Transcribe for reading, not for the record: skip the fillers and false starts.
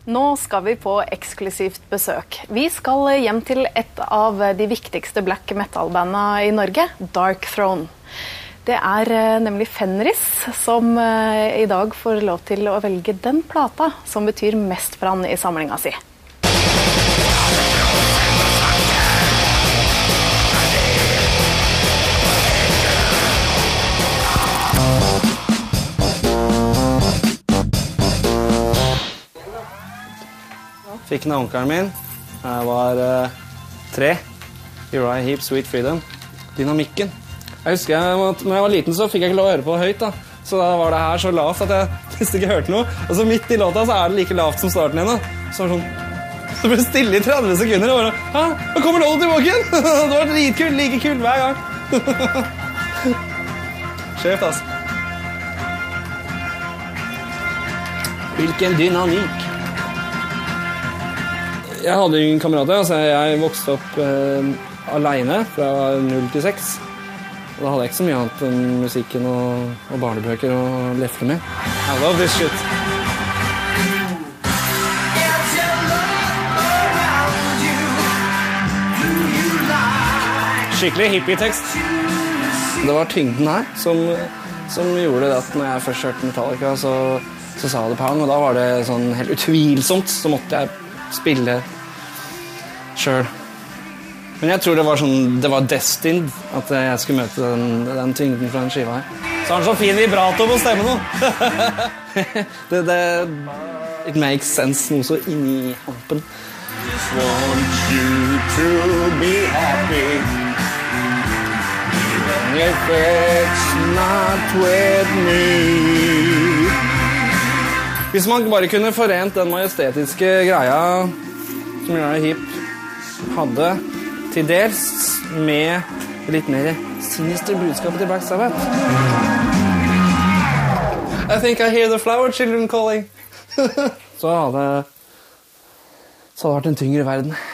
Nå skal vi på eksklusivt besøk. Vi skal hjem til et av de viktigste black metal-bandene i Norge, Dark Throne. Det nemlig Fenris som i dag får lov til å velge den plata som betyr mest for han i samlinga si. Fikk den av onkelen min. Jeg var 3. Uriah Heep, Sweet Freedom. Dynamikken. Jeg husker at når jeg var liten så fikk jeg ikke lov å høre på høyt da. Så da var det her så lavt at jeg nesten ikke hørte noe. Og så midt i låta så det like lavt som starten igjen da. Så var det sånn... Så ble det stille i 30 sekunder og bare... Hæ? Nå kommer låten tilbake igjen! Det var dritkult, like kult hver gang. Sjeft, altså. Hvilken dynamikk. Jeg hadde ingen kamerater, altså jeg vokste opp alene fra 0 til 6. Og da hadde jeg ikke så mye annet enn musikken og barnebøker og lefle med. I love this shit. Skikkelig hippie-tekst. Det var tyngden her som gjorde det at når jeg først hørte Metallica, så sa det pang, og da var det sånn helt utvilsomt, så måtte jeg spille selv. Men jeg tror det var destined at jeg skulle møte den tyngden fra den skiva her. Så har han så fin vibrato på stemmen nå. It makes sense noe så inni hampen. Just want you to be happy if it's not with me. Hvis man bare kunne forent den majestetiske greia som Uriah Heep hadde til dels med litt mer sinister budskapet til Black Sabbath. I think I hear the flower children calling. Så hadde det vært en tyngre verden.